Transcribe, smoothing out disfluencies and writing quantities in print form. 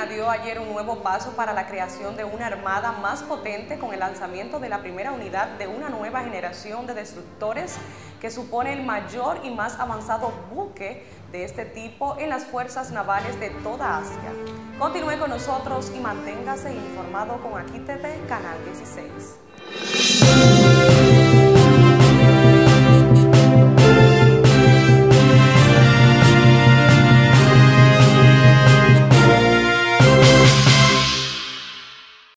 China dio ayer un nuevo paso para la creación de una armada más potente con el lanzamiento de la primera unidad de una nueva generación de destructores que supone el mayor y más avanzado buque de este tipo en las fuerzas navales de toda Asia. Continúe con nosotros y manténgase informado con Aquí TV, Canal 16.